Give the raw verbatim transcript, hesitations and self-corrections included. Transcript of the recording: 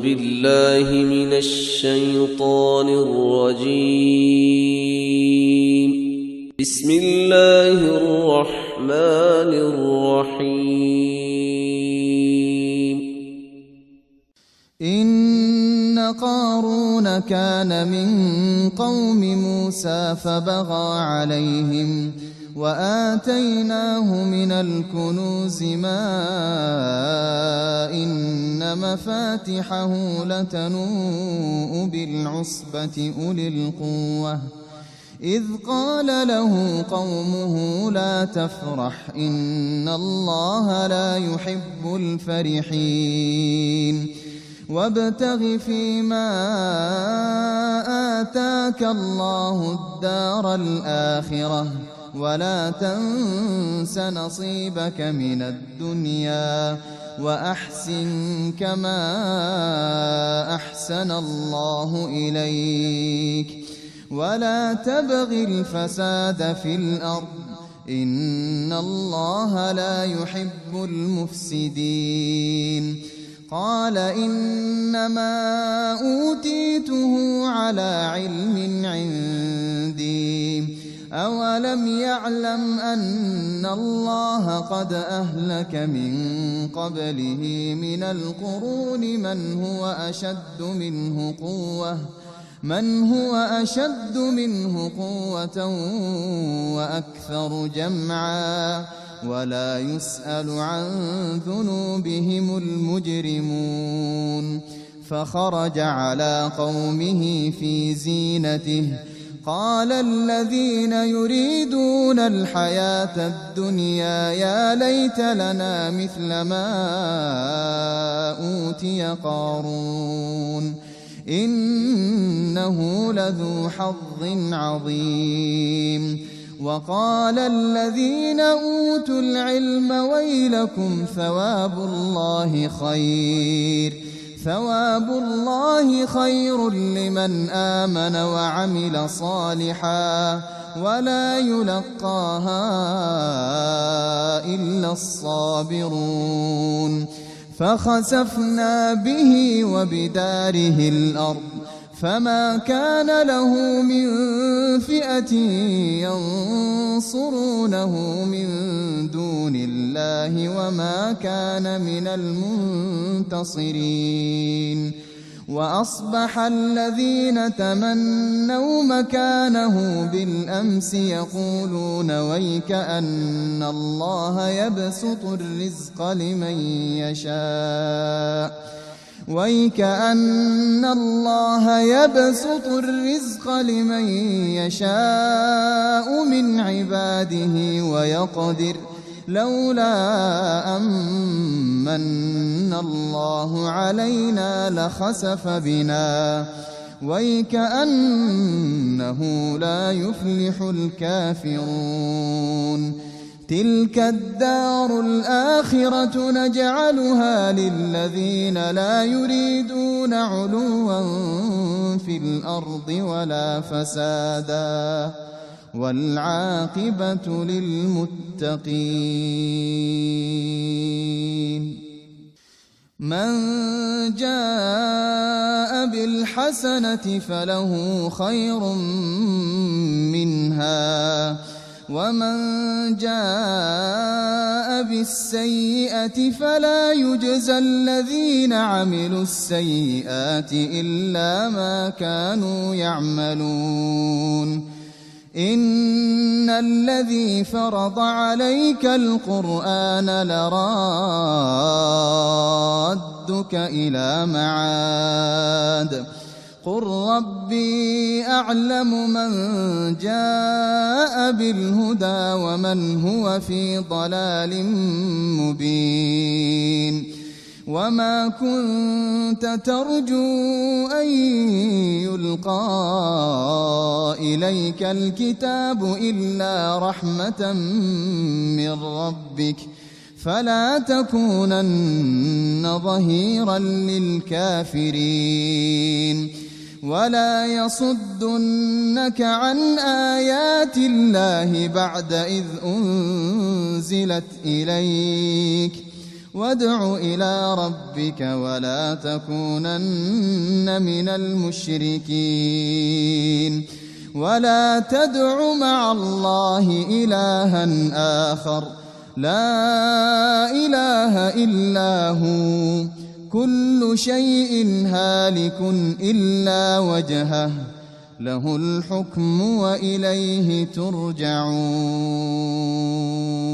بالله من الشيطان الرجيم. بسم الله الرحمن الرحيم. إن قارون كان من قوم موسى فبغى عليهم وآتيناه من الكنوز ما إن مفاتحه لتنوء بالعصبة أولي القوة إذ قال له قومه لا تفرح إن الله لا يحب الفرحين وابتغ فيما آتاك الله الدار الآخرة ولا تنس نصيبك من الدنيا وأحسن كما أحسن الله إليك ولا تبغ الفساد في الأرض إن الله لا يحب المفسدين. قال إنما أوتيته على علم عندي أولم يعلم أن الله قد أهلك من قبله من القرون من هو أشد منه قوة من هو أشد منه قوة وأكثر جمعا ولا يسأل عن ذنوبهم المجرمون. فخرج على قومه في زينته قال الذين يريدون الحياة الدنيا يا ليت لنا مثل ما أوتي قارون إنه لذو حظ عظيم. وقال الذين أوتوا العلم ويلكم ثواب الله خير ثواب الله خير لمن آمن وعمل صالحا ولا يلقاها إلا الصابرون. فخسفنا به وبداره الأرض فما كان له من فئة ينصرونه من دون الله وما كان من المنتصرين. وأصبح الذين تمنوا مكانه بالأمس يقولون ويكأن الله يبسط الرزق لمن يشاء ويكأن الله يبسط الرزق لمن يشاء من عباده ويقدر لولا أمن الله علينا لخسف بنا ويكأنه لا يفلح الكافرون. تلك الدار الآخرة نجعلها للذين لا يريدون علوا في الأرض ولا فسادا والعاقبة للمتقين. من جاء بالحسنة فله خير منها ومن جاء بالسيئة فلا يجزى الذين عملوا السيئات إلا ما كانوا يعملون. إن الذي فرض عليك القرآن لرادك إلى معاد قل ربي أعلم من جاء بالهدى ومن هو في ضلال مبين. وما كنت ترجو أن يلقى إليك الكتاب إلا رحمة من ربك فلا تكونن ظهيرا للكافرين. ولا يصدنك عن آيات الله بعد إذ أنزلت إليك وادع إلى ربك ولا تكونن من المشركين ولا تدع مع الله إلها آخر لا إله إلا هو كل شيء هالك إلا وجهه له الحكم وإليه ترجعون.